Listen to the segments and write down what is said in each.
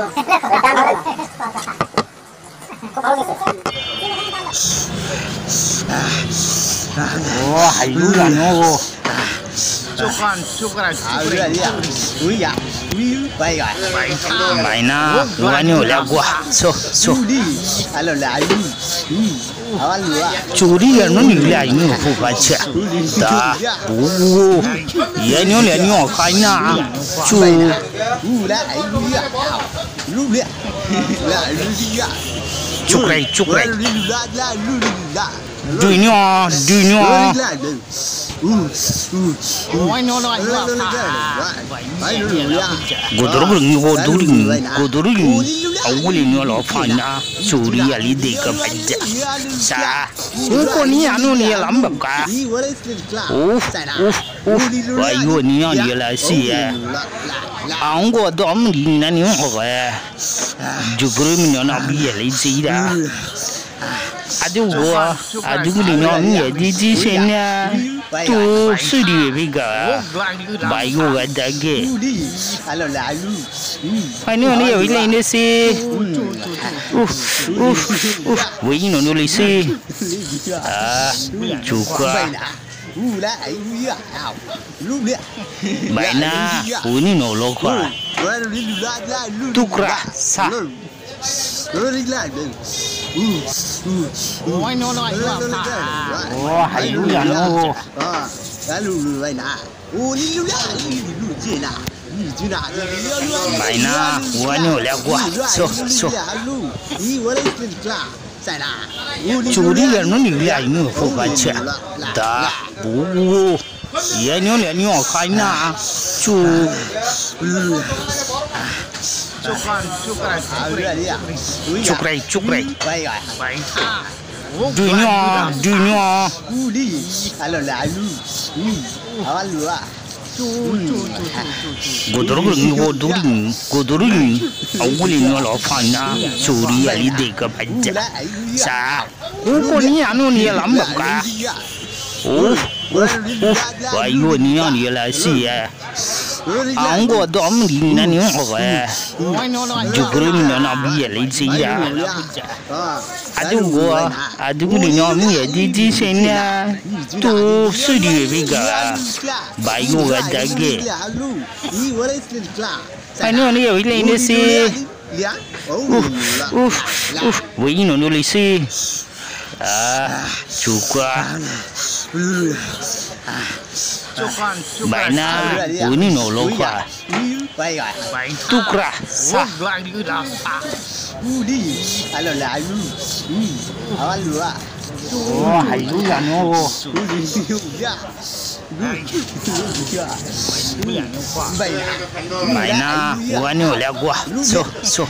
Oh, hayu lah no. Cukuran. Ui ya, baik ah. Baik na, luar ni oleh gua. So. Alo lah, awal luar. Curi yang ni oleh ini aku baca. Dah, ia ni oleh ni orang kaya. Curi. Lah, ya. Lu dia. Cukrai. Lah. Dunia. Godoring. Awalnya ni orang fana. Curi ali deka baca. Sa. Kau ni anu ni lambak ka. Bayu ni dia lah si. Anggo dom ni nani orang. Juguru ni orang biar lagi dah. Aduh ni orang ni di sini tu sudi juga, bayu ada ke. Ini ni yang ini sih, ini ni sih, juga. Baiklah, ini nolok lah. Tukra sah. Oh, hayu lah no. Baiklah, ni oleh gua. So. Curi yang ni oleh ini aku baca. Dah, ia ni oleh ni orang kaya. Cukrai. Baik. Dunia. Alo lah, awal luar. Godoring. Awalnya ni orang fana. Curi ali deka baca. Sa. Kau ni anu ni lambak ka. Bayu ni dia lah si. Anggo dom ni nani orang. Juguru ni orang biar lagi dah. Aduh ni orang ni di sini tu sudi juga. Bayu ada ke. Ini ni yang ini sih. Ini ni sih. Juga. Baiklah, ini nolok lah. Tukra sah. Alo lah, awal luar. Oh, hayu lah no. Baiklah, ni oleh gua. So.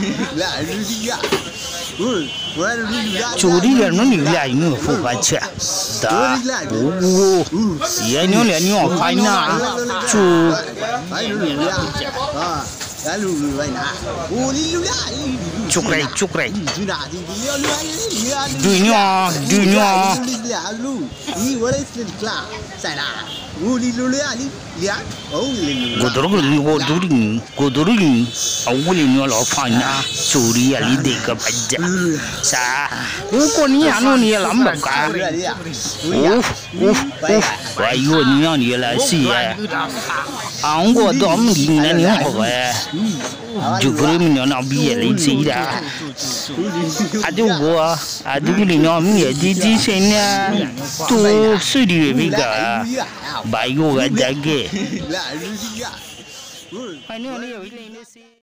Curi yang ni oleh ini aku baca. Dah, ia ni oleh ni orang kaya. Cukrai. Dunia. Godoring. Awalnya ni orang fana. Curi ali deka baca. Sa. Kau ni anu ni lambak ka. Bayu ni dia lah si. Anggo dom ni nani orang. Juguru ni orang biar lagi dah. Aduh ni orang ni di sini tu sudi juga. Bayu ada ke. Ini ni yang ini sih.